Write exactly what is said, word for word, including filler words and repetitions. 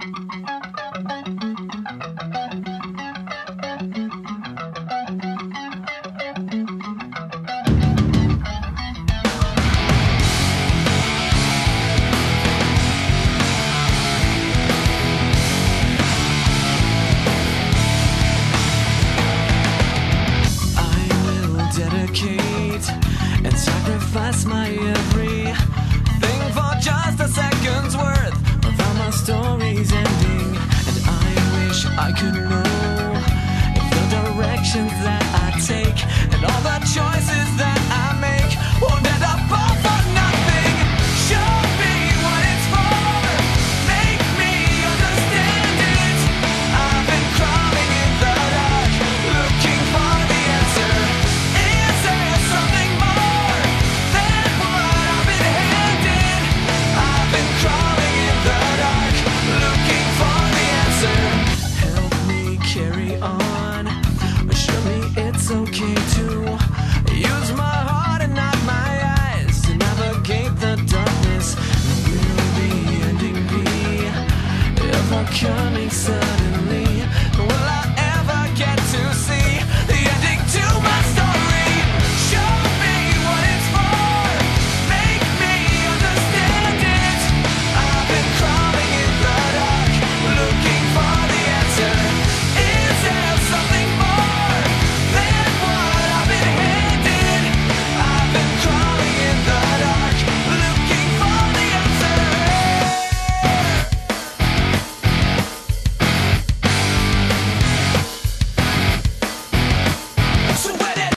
And sacrifice my everything for just a second's worth of how my story's ending. And I wish I could know if the directions that